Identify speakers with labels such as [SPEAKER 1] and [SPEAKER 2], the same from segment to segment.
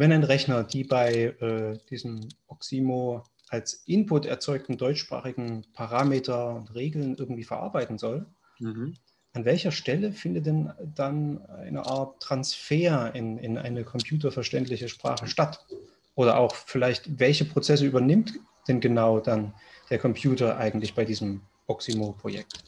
[SPEAKER 1] wenn ein Rechner die bei diesem Oximo als Input erzeugten deutschsprachigen Parameter und Regeln irgendwie verarbeiten soll, an welcher Stelle findet denn dann eine Art Transfer in eine computerverständliche Sprache statt? Oder auch vielleicht, welche Prozesse übernimmt denn genau dann der Computer eigentlich bei diesem Oximo-Projekt?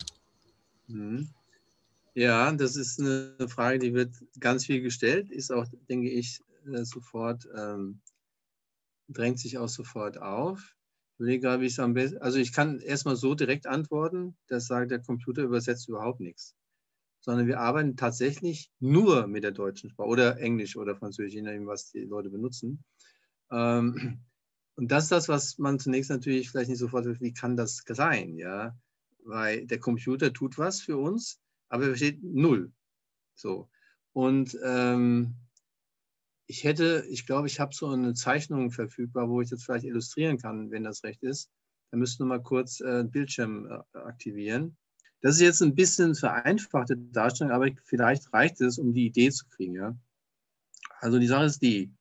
[SPEAKER 2] Ja, das ist eine Frage, die wird ganz viel gestellt, ist auch, denke ich, sofort, drängt sich auch sofort auf. Ich überlege gerade, wie ich es am besten, also ich kann erstmal so direkt antworten, das sagt, der Computer übersetzt überhaupt nichts, sondern wir arbeiten tatsächlich nur mit der deutschen Sprache oder Englisch oder Französisch, je nachdem, was die Leute benutzen. Und das ist das, was man zunächst natürlich vielleicht nicht sofort wird, wie kann das sein, ja? Weil der Computer tut was für uns, aber er versteht null. So. Und ich glaube, ich habe so eine Zeichnung verfügbar, wo ich das vielleicht illustrieren kann, wenn das recht ist. Da müssten wir mal kurz Bildschirm aktivieren. Das ist jetzt ein bisschen vereinfachte Darstellung, aber vielleicht reicht es, um die Idee zu kriegen. Ja? Also die Sache ist die,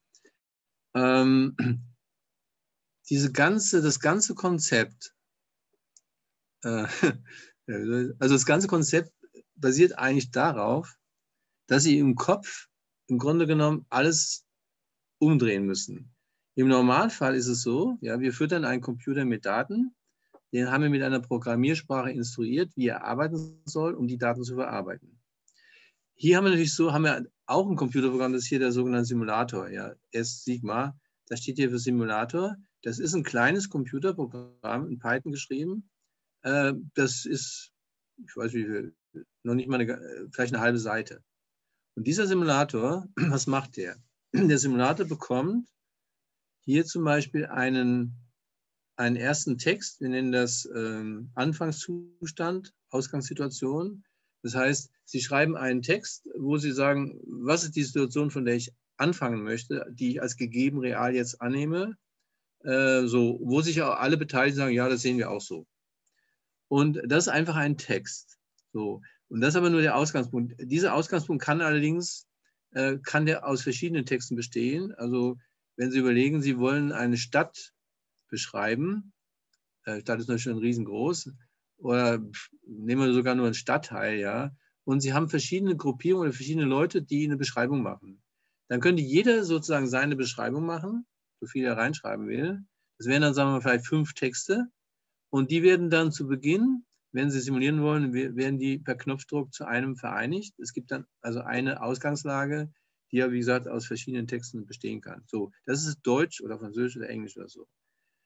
[SPEAKER 2] das ganze Konzept, also das ganze Konzept basiert eigentlich darauf, dass Sie im Kopf im Grunde genommen alles umdrehen müssen. Im Normalfall ist es so, ja, wir füttern einen Computer mit Daten, den haben wir mit einer Programmiersprache instruiert, wie er arbeiten soll, um die Daten zu verarbeiten. Hier haben wir auch ein Computerprogramm, das ist hier der sogenannte Simulator, ja, S-Sigma, das steht hier für Simulator. Das ist ein kleines Computerprogramm in Python geschrieben. Das ist, ich weiß wie viel, noch nicht mal vielleicht eine halbe Seite. Und dieser Simulator, was macht der? Der Simulator bekommt hier zum Beispiel einen ersten Text, wir nennen das Anfangszustand, Ausgangssituation. Das heißt, Sie schreiben einen Text, wo Sie sagen, was ist die Situation, von der ich anfangen möchte, die ich als gegeben real jetzt annehme, wo sich auch alle Beteiligten sagen, ja, das sehen wir auch so. Und das ist einfach ein Text. So. Und das ist aber nur der Ausgangspunkt. Dieser Ausgangspunkt kann allerdings kann der aus verschiedenen Texten bestehen. Also wenn Sie überlegen, Sie wollen eine Stadt beschreiben, Stadt ist natürlich schon riesengroß, oder nehmen wir sogar nur einen Stadtteil, ja, und Sie haben verschiedene Gruppierungen oder verschiedene Leute, die eine Beschreibung machen. Dann könnte jeder sozusagen seine Beschreibung machen, so viel er reinschreiben will. Das wären dann, sagen wir mal, vielleicht 5 Texte. Und die werden dann zu Beginn, wenn Sie simulieren wollen, werden die per Knopfdruck zu einem vereinigt. Es gibt dann also eine Ausgangslage, die ja, wie gesagt, aus verschiedenen Texten bestehen kann. So, das ist Deutsch oder Französisch oder Englisch oder so.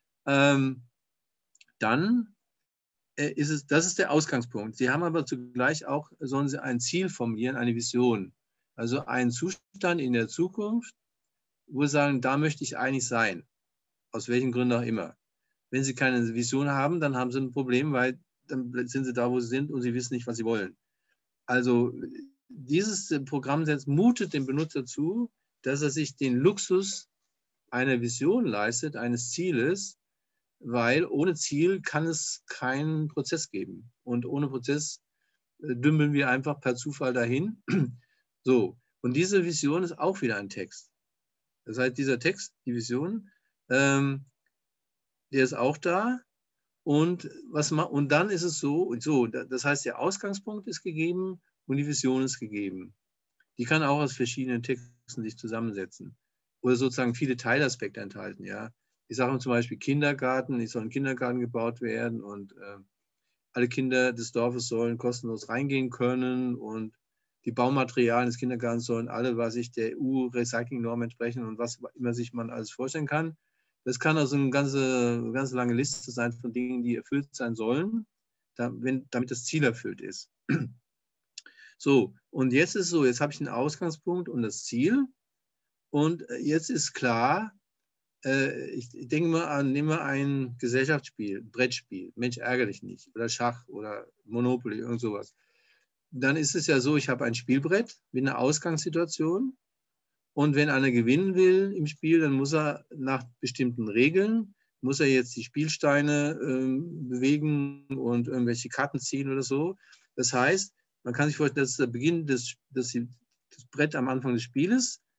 [SPEAKER 2] Dann das ist der Ausgangspunkt. Sie haben aber zugleich auch, sollen Sie ein Ziel formulieren, eine Vision. Also einen Zustand in der Zukunft, wo Sie sagen, da möchte ich eigentlich sein. Aus welchen Gründen auch immer. Wenn Sie keine Vision haben, dann haben Sie ein Problem, weil dann sind Sie da, wo Sie sind und Sie wissen nicht, was Sie wollen. Also dieses Programm mutet dem Benutzer zu, dass er sich den Luxus einer Vision leistet, eines Zieles, weil ohne Ziel kann es keinen Prozess geben. Und ohne Prozess dümpeln wir einfach per Zufall dahin. So, und diese Vision ist auch wieder ein Text. Das heißt, dieser Text, die Vision, der ist auch da. Und dann ist es so, das heißt, der Ausgangspunkt ist gegeben und die Vision ist gegeben. Die kann auch aus verschiedenen Texten sich zusammensetzen oder sozusagen viele Teilaspekte enthalten. Ja. Ich sage zum Beispiel Kindergarten, es soll ein Kindergarten gebaut werden und alle Kinder des Dorfes sollen kostenlos reingehen können und die Baumaterialien des Kindergartens sollen alle, der EU-Recycling-Norm entsprechen und was immer sich man alles vorstellen kann. Das kann also eine ganz lange Liste sein von Dingen, die erfüllt sein sollen, damit das Ziel erfüllt ist. So, und jetzt ist es so, jetzt habe ich einen Ausgangspunkt und das Ziel. Und jetzt ist klar, ich denke mal nehmen wir ein Gesellschaftsspiel, Brettspiel, Mensch, ärgere dich nicht, oder Schach oder Monopoly, irgend sowas. Dann ist es ja so, ich habe ein Spielbrett mit einer Ausgangssituation. Und wenn einer gewinnen will im Spiel, dann muss er nach bestimmten Regeln, muss er jetzt die Spielsteine bewegen und irgendwelche Karten ziehen oder so. Das heißt, man kann sich vorstellen, das ist der Beginn das Brett am Anfang des Spieles.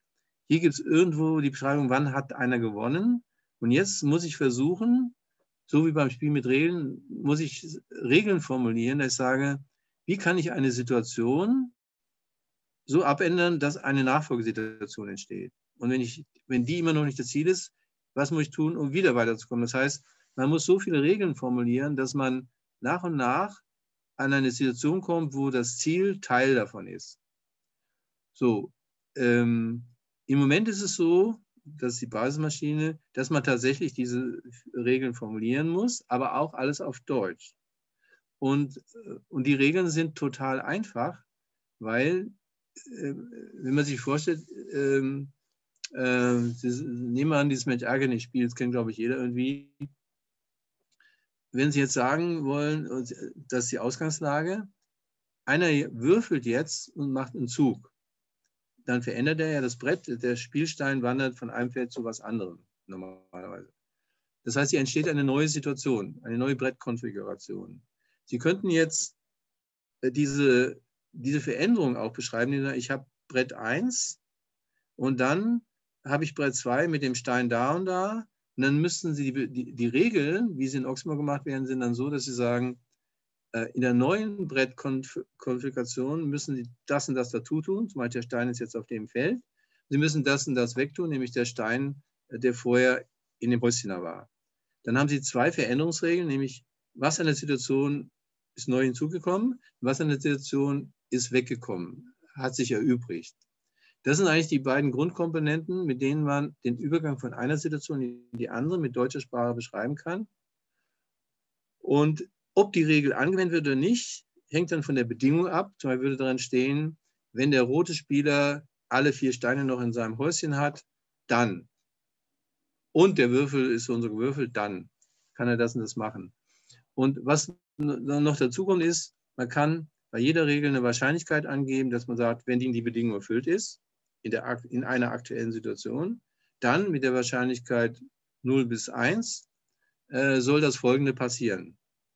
[SPEAKER 2] Hier gibt es irgendwo die Beschreibung, wann hat einer gewonnen. Und jetzt muss ich versuchen, so wie beim Spiel mit Regeln, muss ich Regeln formulieren, dass ich sage, wie kann ich eine Situation so abändern, dass eine Nachfolgesituation entsteht. Und wenn die immer noch nicht das Ziel ist, was muss ich tun, um wieder weiterzukommen? Das heißt, man muss so viele Regeln formulieren, dass man nach und nach an eine Situation kommt, wo das Ziel Teil davon ist. So, im Moment ist es so, das ist die Basismaschine, dass man tatsächlich diese Regeln formulieren muss, aber auch alles auf Deutsch. Und die Regeln sind total einfach, weil, wenn man sich vorstellt, nehmen wir an, dieses Mensch-Ärger-nicht-Spiel, das kennt, glaube ich, jeder irgendwie. Wenn Sie jetzt sagen wollen, das ist die Ausgangslage, einer würfelt jetzt und macht einen Zug, dann verändert er ja das Brett, der Spielstein wandert von einem Feld zu was anderem, normalerweise. Das heißt, hier entsteht eine neue Situation, eine neue Brettkonfiguration. Sie könnten jetzt diese Veränderung auch beschreiben, ich habe Brett 1 und dann habe ich Brett 2 mit dem Stein da und da. Und dann müssten Sie die Regeln, wie sie in Oxmo gemacht werden, sind dann so, dass Sie sagen, in der neuen Brettkonfiguration müssen Sie das und das dazu tun. Zum Beispiel der Stein ist jetzt auf dem Feld. Sie müssen das und das wegtun, nämlich der Stein, der vorher in dem Häuschen war. Dann haben Sie 2 Veränderungsregeln, nämlich was an der Situation ist neu hinzugekommen, was an der Situation ist weggekommen, hat sich erübrigt. Das sind eigentlich die beiden Grundkomponenten, mit denen man den Übergang von einer Situation in die andere mit deutscher Sprache beschreiben kann. Und ob die Regel angewendet wird oder nicht, hängt dann von der Bedingung ab. Zum Beispiel würde daran stehen, wenn der rote Spieler alle 4 Steine noch in seinem Häuschen hat, dann. Und der Würfel ist so und so gewürfelt, dann kann er das und das machen. Und was noch dazu kommt, ist, man kann bei jeder Regel eine Wahrscheinlichkeit angeben, dass man sagt, wenn die Bedingung erfüllt ist, in einer aktuellen Situation, dann mit der Wahrscheinlichkeit 0 bis 1 soll das Folgende passieren.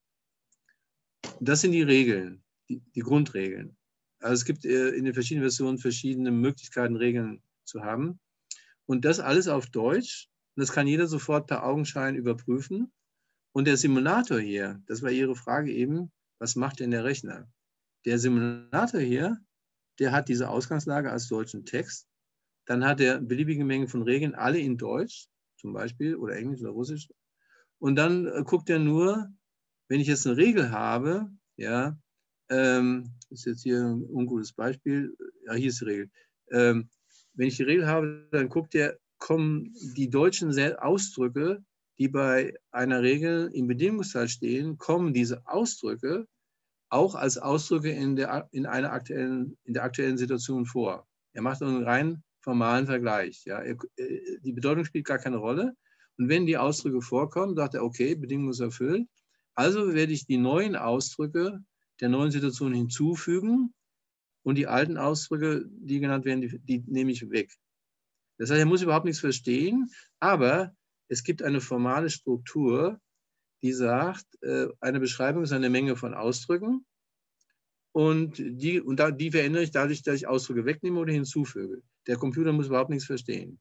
[SPEAKER 2] Das sind die Regeln, die Grundregeln. Also es gibt in den verschiedenen Versionen verschiedene Möglichkeiten, Regeln zu haben. Und das alles auf Deutsch. Und das kann jeder sofort per Augenschein überprüfen. Und der Simulator hier, das war Ihre Frage eben, was macht denn der Rechner? Der Simulator hier, der hat diese Ausgangslage als deutschen Text. Dann hat er beliebige Mengen von Regeln, alle in Deutsch zum Beispiel oder Englisch oder Russisch. Und dann guckt er nur, wenn ich jetzt eine Regel habe, ja, ist jetzt hier ein ungutes Beispiel, ja, hier ist die Regel. Wenn ich die Regel habe, dann guckt er, kommen die deutschen Ausdrücke, die bei einer Regel im Bedingungsteil stehen, kommen diese Ausdrücke auch als Ausdrücke in der aktuellen Situation vor. Er macht einen rein formalen Vergleich. Ja. Die Bedeutung spielt gar keine Rolle. Und wenn die Ausdrücke vorkommen, sagt er, okay, Bedingung ist erfüllt. Also werde ich die neuen Ausdrücke der neuen Situation hinzufügen und die alten Ausdrücke, die genannt werden, die nehme ich weg. Das heißt, er muss überhaupt nichts verstehen, aber es gibt eine formale Struktur, die sagt, eine Beschreibung ist eine Menge von Ausdrücken und die verändere ich dadurch, dass ich Ausdrücke wegnehme oder hinzufüge. Der Computer muss überhaupt nichts verstehen.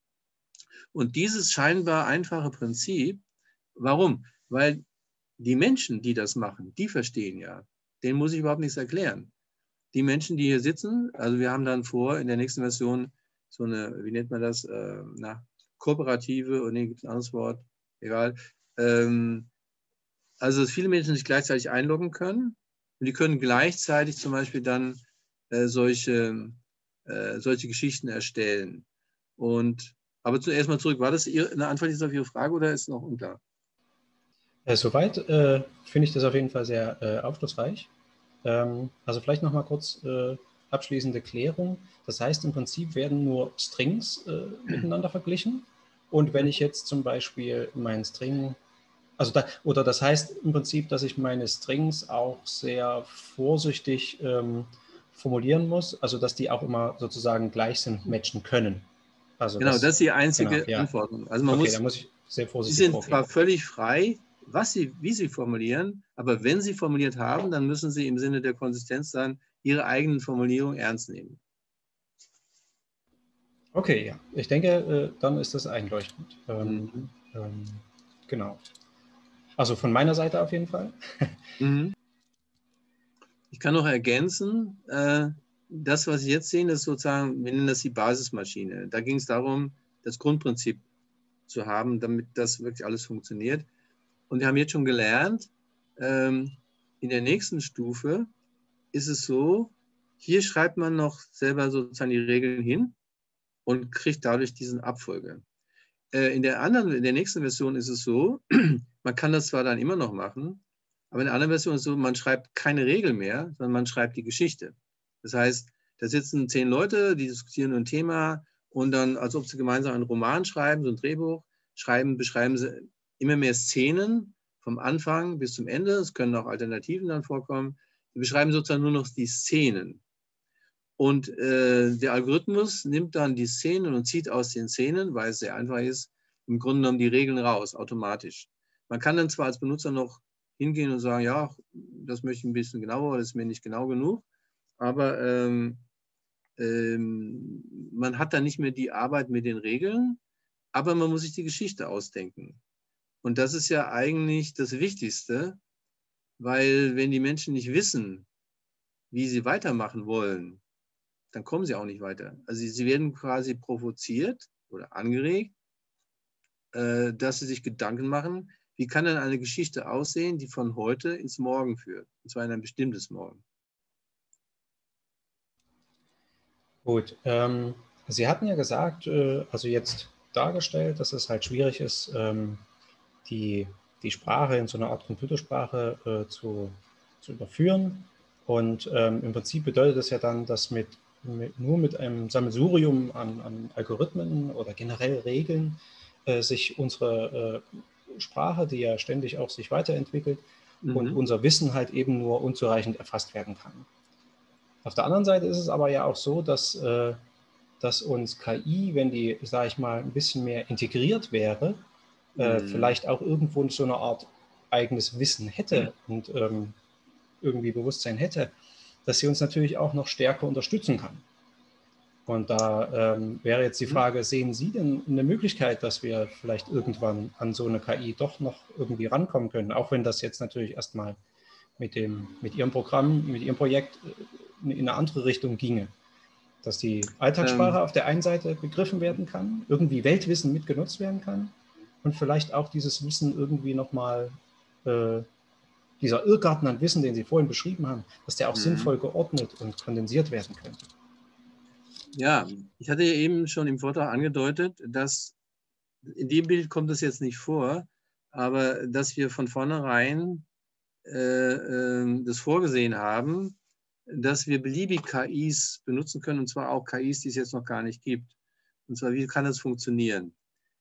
[SPEAKER 2] Und dieses scheinbar einfache Prinzip, warum? Weil die Menschen, die das machen, die verstehen ja. Denen muss ich überhaupt nichts erklären. Die Menschen, die hier sitzen, also wir haben dann vor, in der nächsten Version so eine, wie nennt man das, kooperative, und nee, gibt es ein anderes Wort, egal. Also, dass viele Menschen sich gleichzeitig einloggen können und die können gleichzeitig zum Beispiel dann solche Geschichten erstellen. Aber zuerst mal zurück, war das eine Antwort jetzt auf Ihre Frage oder ist es noch unklar?
[SPEAKER 1] Soweit finde ich das auf jeden Fall sehr aufschlussreich. Also vielleicht noch mal kurz abschließende Klärung. Das heißt, im Prinzip werden nur Strings miteinander verglichen. Und wenn ich jetzt zum Beispiel meinen String, oder das heißt im Prinzip, dass ich meine Strings auch sehr vorsichtig formulieren muss, also dass die auch immer sozusagen gleich sind, matchen können. Also
[SPEAKER 2] genau, das ist die einzige
[SPEAKER 1] ja.
[SPEAKER 2] Anforderung. Also da muss ich sehr vorsichtig
[SPEAKER 1] Sie sind
[SPEAKER 2] vorgehen. Zwar völlig frei, wie Sie formulieren, aber wenn Sie formuliert haben, dann müssen Sie im Sinne der Konsistenz dann Ihre eigenen Formulierungen ernst nehmen.
[SPEAKER 1] Okay, ja. Ich denke, dann ist das einleuchtend. Genau. Also von meiner Seite auf jeden Fall.
[SPEAKER 2] Ich kann noch ergänzen, das, was Sie jetzt sehen, ist sozusagen, wir nennen das die Basismaschine. Da ging es darum, das Grundprinzip zu haben, damit das wirklich alles funktioniert. Und wir haben jetzt schon gelernt, in der nächsten Stufe ist es so, hier schreibt man noch selber sozusagen die Regeln hin und kriegt dadurch diesen Abfolge. In der nächsten Version ist es so, man kann das zwar dann immer noch machen, aber in der anderen Version ist es so, man schreibt keine Regel mehr, sondern man schreibt die Geschichte. Das heißt, da sitzen 10 Leute, die diskutieren ein Thema und dann, als ob sie gemeinsam einen Roman schreiben, so ein Drehbuch, beschreiben sie immer mehr Szenen vom Anfang bis zum Ende. Es können auch Alternativen dann vorkommen. Sie beschreiben sozusagen nur noch die Szenen. Und der Algorithmus nimmt dann die Szenen und zieht aus den Szenen, weil es sehr einfach ist, im Grunde genommen die Regeln raus, automatisch. Man kann dann zwar als Benutzer noch hingehen und sagen, ja, das möchte ich ein bisschen genauer, das ist mir nicht genau genug, aber man hat dann nicht mehr die Arbeit mit den Regeln, aber man muss sich die Geschichte ausdenken. Und das ist ja eigentlich das Wichtigste, weil wenn die Menschen nicht wissen, wie sie weitermachen wollen, dann kommen sie auch nicht weiter. Also sie werden quasi provoziert oder angeregt, dass sie sich Gedanken machen, wie kann denn eine Geschichte aussehen, die von heute ins Morgen führt, und zwar in ein bestimmtes Morgen.
[SPEAKER 1] Gut, Sie hatten ja gesagt, also jetzt dargestellt, dass es halt schwierig ist, die Sprache in so eine Art Computersprache zu überführen. Und im Prinzip bedeutet das ja dann, dass nur mit einem Sammelsurium an Algorithmen oder generell Regeln sich unsere Sprache, die ja ständig auch sich weiterentwickelt, und unser Wissen halt eben nur unzureichend erfasst werden kann. Auf der anderen Seite ist es aber ja auch so, dass uns KI, wenn die, sage ich mal, ein bisschen mehr integriert wäre, vielleicht auch irgendwo so eine Art eigenes Wissen hätte und irgendwie Bewusstsein hätte, dass sie uns natürlich auch noch stärker unterstützen kann. Und da wäre jetzt die Frage, sehen Sie denn eine Möglichkeit, dass wir vielleicht irgendwann an so eine KI doch noch irgendwie rankommen können, auch wenn das jetzt natürlich erstmal mit Ihrem Programm, mit Ihrem Projekt in eine andere Richtung ginge? Dass die Alltagssprache auf der einen Seite begriffen werden kann, irgendwie Weltwissen mitgenutzt werden kann und vielleicht auch dieses Wissen irgendwie nochmal, dieser Irrgarten an Wissen, den Sie vorhin beschrieben haben, dass der auch sinnvoll geordnet und kondensiert werden könnte.
[SPEAKER 2] Ja, ich hatte ja eben schon im Vortrag angedeutet, dass in dem Bild kommt es jetzt nicht vor, aber dass wir von vornherein das vorgesehen haben, dass wir beliebig KIs benutzen können, und zwar auch KIs, die es jetzt noch gar nicht gibt. Und zwar, wie kann das funktionieren?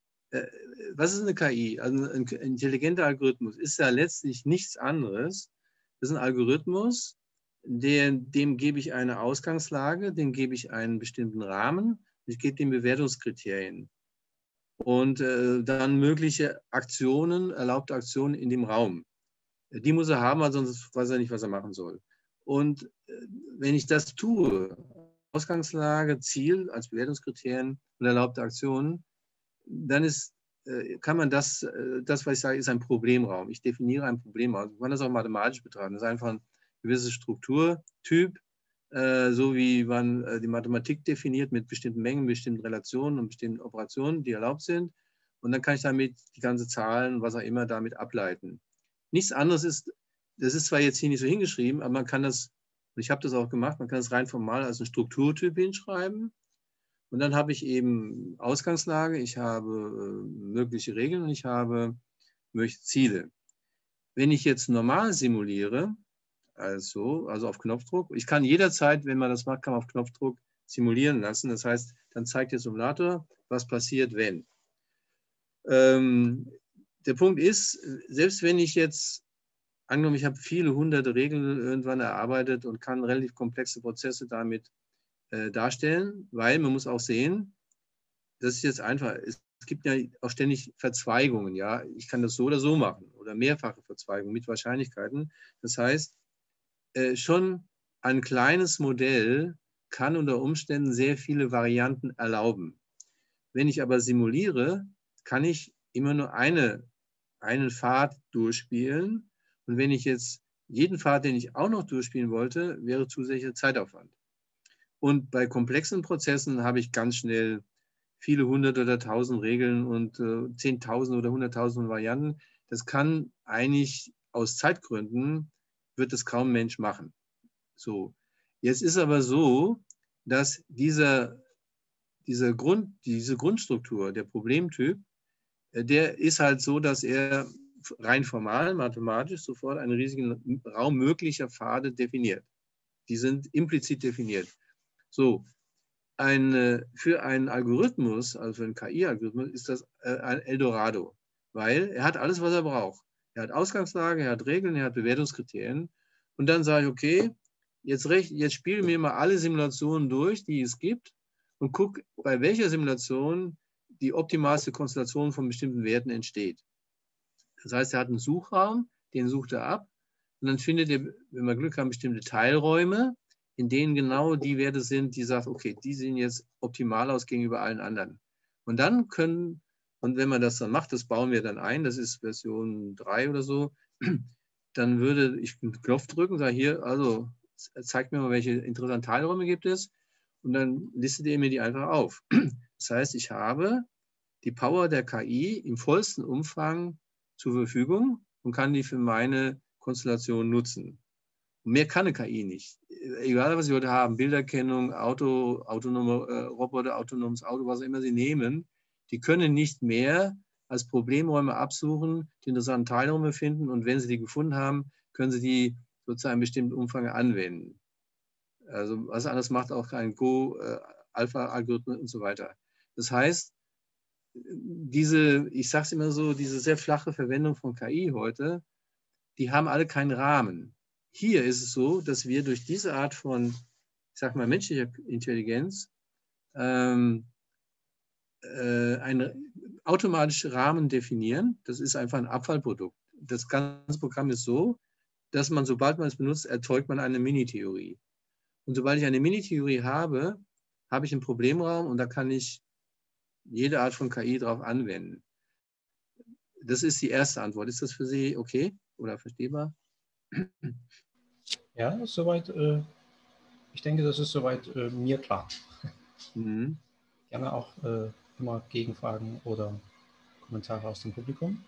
[SPEAKER 2] Was ist eine KI? Also ein intelligenter Algorithmus ist ja letztlich nichts anderes. Das ist ein Algorithmus, dem gebe ich eine Ausgangslage, dem gebe ich einen bestimmten Rahmen, ich gebe dem Bewertungskriterien und dann mögliche Aktionen, erlaubte Aktionen in dem Raum. Die muss er haben, weil sonst weiß er nicht, was er machen soll. Und wenn ich das tue, Ausgangslage, Ziel als Bewertungskriterien und erlaubte Aktionen, dann kann man das, was ich sage, ist ein Problemraum. Ich definiere ein Problemraum. Man kann das auch mathematisch betrachten. Das ist einfach ein gewisser Strukturtyp, so wie man die Mathematik definiert mit bestimmten Mengen, bestimmten Relationen und bestimmten Operationen, die erlaubt sind. Und dann kann ich damit die ganze Zahlen, was auch immer, damit ableiten. Nichts anderes ist, das ist zwar jetzt hier nicht so hingeschrieben, aber man kann das, und ich habe das auch gemacht, man kann das rein formal als einen Strukturtyp hinschreiben. Und dann habe ich eben Ausgangslage, ich habe mögliche Regeln und ich habe mögliche Ziele. Wenn ich jetzt normal simuliere, also auf Knopfdruck, ich kann jederzeit, wenn man das macht, kann man auf Knopfdruck simulieren lassen. Das heißt, dann zeigt der Simulator, was passiert, wenn. Der Punkt ist, selbst wenn ich jetzt, angenommen, ich habe viele hunderte Regeln irgendwann erarbeitet und kann relativ komplexe Prozesse damit darstellen, weil man muss auch sehen, das ist jetzt einfach, es gibt ja auch ständig Verzweigungen, ja, ich kann das so oder so machen oder mehrfache Verzweigungen mit Wahrscheinlichkeiten. Das heißt, schon ein kleines Modell kann unter Umständen sehr viele Varianten erlauben. Wenn ich aber simuliere, kann ich immer nur einen Pfad durchspielen. Und wenn ich jetzt jeden Pfad, den ich auch noch durchspielen wollte, wäre zusätzlicher Zeitaufwand. Und bei komplexen Prozessen habe ich ganz schnell viele hundert oder tausend Regeln und 10.000 oder 100.000 Varianten. Das kann eigentlich aus Zeitgründen, wird das kaum ein Mensch machen. So. Jetzt ist aber so, dass diese Grundstruktur, der Problemtyp, der ist halt so, dass er rein formal, mathematisch sofort einen riesigen Raum möglicher Pfade definiert. Die sind implizit definiert. So, für einen Algorithmus, also für einen KI-Algorithmus, ist das ein Eldorado, weil er hat alles, was er braucht. Er hat Ausgangslage, er hat Regeln, er hat Bewertungskriterien. Und dann sage ich, okay, jetzt spielen wir mal alle Simulationen durch, die es gibt, und guck, bei welcher Simulation die optimalste Konstellation von bestimmten Werten entsteht. Das heißt, er hat einen Suchraum, den sucht er ab, und dann findet er, wenn wir Glück haben, bestimmte Teilräume, in denen genau die Werte sind, die sagt, okay, die sehen jetzt optimal aus gegenüber allen anderen. Und wenn man das dann macht, das bauen wir dann ein, das ist Version 3 oder so, dann würde ich einen Knopf drücken, sage hier, also zeigt mir mal, welche interessanten Teilräume gibt es, und dann listet er mir die einfach auf. Das heißt, ich habe die Power der KI im vollsten Umfang zur Verfügung und kann die für meine Konstellation nutzen. Und mehr kann eine KI nicht. Egal, was Sie heute haben, Bilderkennung, autonome Roboter, autonomes Auto, was auch immer Sie nehmen, die können nicht mehr als Problemräume absuchen, die interessanten Teilräume finden, und wenn Sie die gefunden haben, können Sie die sozusagen in bestimmten Umfang anwenden. Also was anderes macht auch kein Go, Alpha-Algorithmus und so weiter. Das heißt, ich sage es immer so, diese sehr flache Verwendung von KI heute, die haben alle keinen Rahmen. Hier ist es so, dass wir durch diese Art von, ich sage mal, menschlicher Intelligenz einen automatischen Rahmen definieren. Das ist einfach ein Abfallprodukt. Das ganze Programm ist so, dass man, sobald man es benutzt, erzeugt man eine Mini-Theorie. Und sobald ich eine Mini-Theorie habe, habe ich einen Problemraum, und da kann ich jede Art von KI drauf anwenden. Das ist die erste Antwort. Ist das für Sie okay oder verstehbar?
[SPEAKER 1] Ja, soweit. Ich denke, das ist soweit mir klar. Mhm. Gerne auch immer Gegenfragen oder Kommentare aus dem Publikum.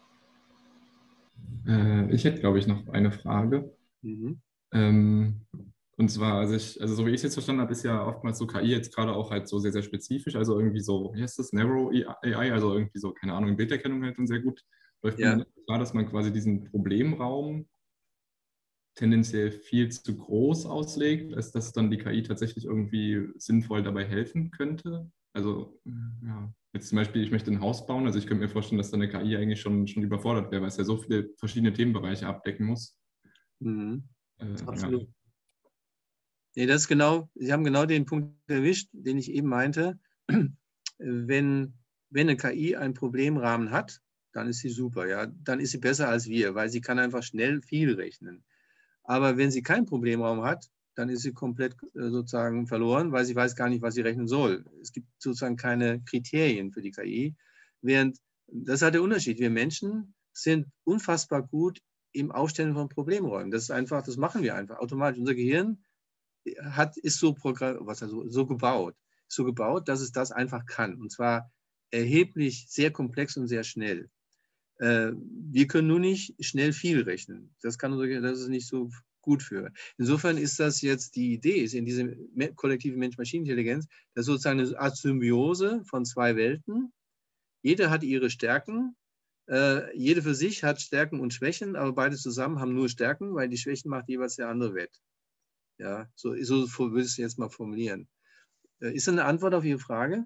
[SPEAKER 3] Ich hätte, glaube ich, noch eine Frage.
[SPEAKER 2] Mhm.
[SPEAKER 3] Und zwar, also so wie ich es jetzt verstanden habe, ist ja oftmals so KI jetzt gerade auch halt so sehr, sehr spezifisch, also irgendwie so, wie heißt das, Narrow AI, also irgendwie so, keine Ahnung, Bilderkennung halt dann sehr gut. Läuft mir klar, dass man quasi diesen Problemraum tendenziell viel zu groß auslegt, als dass dann die KI tatsächlich irgendwie sinnvoll dabei helfen könnte. Also, ja, jetzt zum Beispiel, ich möchte ein Haus bauen, also ich könnte mir vorstellen, dass dann eine KI eigentlich schon überfordert wäre, weil es ja so viele verschiedene Themenbereiche abdecken muss.
[SPEAKER 2] Mhm. Absolut. Ja. Nee, das ist genau, Sie haben genau den Punkt erwischt, den ich eben meinte. Wenn eine KI einen Problemrahmen hat, dann ist sie super, ja. Dann ist sie besser als wir, weil sie kann einfach schnell viel rechnen. Aber wenn sie keinen Problemraum hat, dann ist sie komplett sozusagen verloren, weil sie weiß gar nicht, was sie rechnen soll. Es gibt sozusagen keine Kriterien für die KI. Während, das ist halt der Unterschied. Wir Menschen sind unfassbar gut im Aufstellen von Problemräumen. Das ist einfach, das machen wir einfach automatisch. Unser Gehirn ist so gebaut, dass es das einfach kann. Und zwar erheblich sehr komplex und sehr schnell. Wir können nur nicht schnell viel rechnen. Das ist nicht so gut für. Insofern ist das jetzt die Idee, ist in dieser kollektiven Mensch-Maschinen-Intelligenz, das ist sozusagen eine Art Symbiose von zwei Welten. Jede hat ihre Stärken. Jede für sich hat Stärken und Schwächen, aber beide zusammen haben nur Stärken, weil die Schwächen macht jeweils der andere wett. Ja, so würde ich es jetzt mal formulieren. Ist das eine Antwort auf Ihre Frage?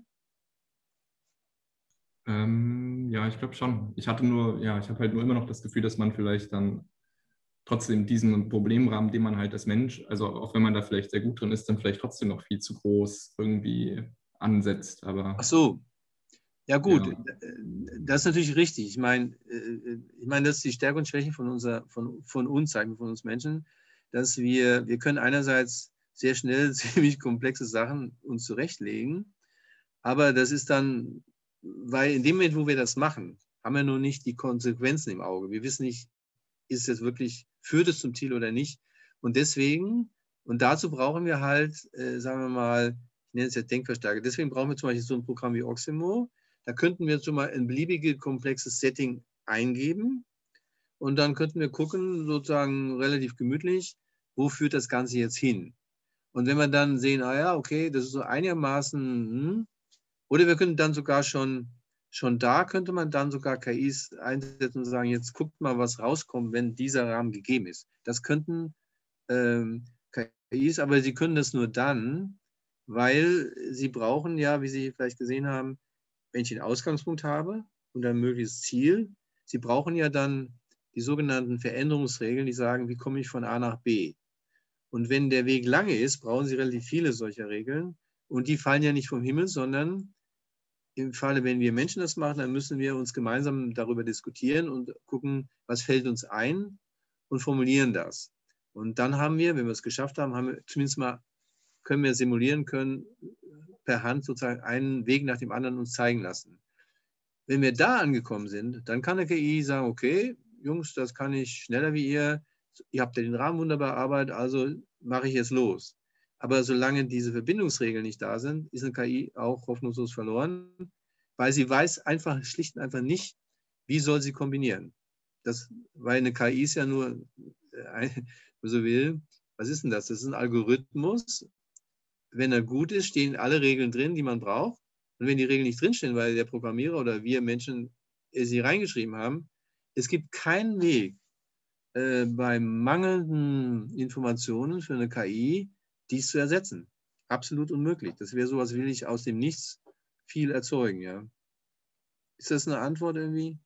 [SPEAKER 3] Ja, ich glaube schon. Ich habe halt nur immer noch das Gefühl, dass man vielleicht dann trotzdem diesen Problemrahmen, den man halt als Mensch, also auch wenn man da vielleicht sehr gut drin ist, dann vielleicht trotzdem noch viel zu groß irgendwie ansetzt. Aber
[SPEAKER 2] ach so. Ja gut, ja. Das ist natürlich richtig. Ich meine, das ist die Stärke und Schwäche von uns, von uns Menschen, dass wir können einerseits sehr schnell ziemlich komplexe Sachen uns zurechtlegen, aber das ist dann weil in dem Moment, wo wir das machen, haben wir noch nicht die Konsequenzen im Auge. Wir wissen nicht, ist es wirklich, führt es zum Ziel oder nicht. Und deswegen, und dazu brauchen wir halt, sagen wir mal, ich nenne es jetzt Denkverstärker, deswegen brauchen wir zum Beispiel so ein Programm wie Oximo. Da könnten wir schon mal ein beliebiges, komplexes Setting eingeben und dann könnten wir gucken, sozusagen relativ gemütlich, wo führt das Ganze jetzt hin. Und wenn wir dann sehen, ah ja, okay, das ist so einigermaßen, oder wir können dann sogar schon da könnte man dann sogar KIs einsetzen und sagen, jetzt guckt mal, was rauskommt, wenn dieser Rahmen gegeben ist. Das könnten KIs, aber sie können das nur dann, weil sie brauchen ja, wie Sie vielleicht gesehen haben, wenn ich den Ausgangspunkt habe und ein mögliches Ziel, sie brauchen ja dann die sogenannten Veränderungsregeln, die sagen, wie komme ich von A nach B. Und wenn der Weg lange ist, brauchen Sie relativ viele solcher Regeln. Und die fallen ja nicht vom Himmel, sondern im Falle, wenn wir Menschen das machen, dann müssen wir uns gemeinsam darüber diskutieren und gucken, was fällt uns ein und formulieren das. Und dann haben wir, wenn wir es geschafft haben, haben wir zumindest mal, können wir simulieren können, per Hand sozusagen einen Weg nach dem anderen uns zeigen lassen. Wenn wir da angekommen sind, dann kann der KI sagen, okay, Jungs, das kann ich schneller wie ihr habt ja den Rahmen wunderbar erarbeitet, also mache ich jetzt los. Aber solange diese Verbindungsregeln nicht da sind, ist eine KI auch hoffnungslos verloren, weil sie weiß einfach schlicht und einfach nicht, wie soll sie kombinieren. Weil eine KI ist ja nur, wenn man so will, was ist denn das? Das ist ein Algorithmus. Wenn er gut ist, stehen alle Regeln drin, die man braucht. Und wenn die Regeln nicht drinstehen, weil der Programmierer oder wir Menschen sie reingeschrieben haben, es gibt keinen Weg, bei mangelnden Informationen für eine KI dies zu ersetzen. Absolut unmöglich. Das wäre sowas, will ich aus dem Nichts viel erzeugen. Ja. Ist das eine Antwort irgendwie?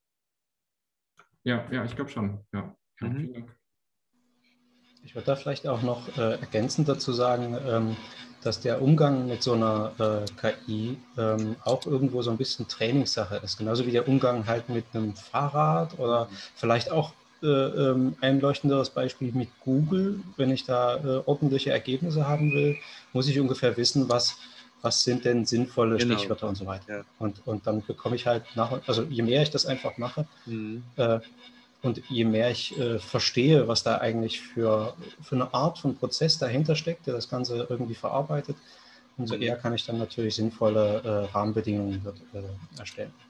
[SPEAKER 3] Ja, ich glaube schon. Ja, vielen Dank.
[SPEAKER 1] Ich würde da vielleicht auch noch ergänzend dazu sagen, dass der Umgang mit so einer KI auch irgendwo so ein bisschen Trainingssache ist. Genauso wie der Umgang halt mit einem Fahrrad oder vielleicht auch einleuchtenderes Beispiel mit Google. Wenn ich da ordentliche Ergebnisse haben will, muss ich ungefähr wissen, was sind denn sinnvolle Stichwörter und so weiter. Ja. Und dann bekomme ich halt also je mehr ich das einfach mache, und je mehr ich verstehe, was da eigentlich für eine Art von Prozess dahinter steckt, der das Ganze irgendwie verarbeitet, umso eher kann ich dann natürlich sinnvolle Rahmenbedingungen erstellen.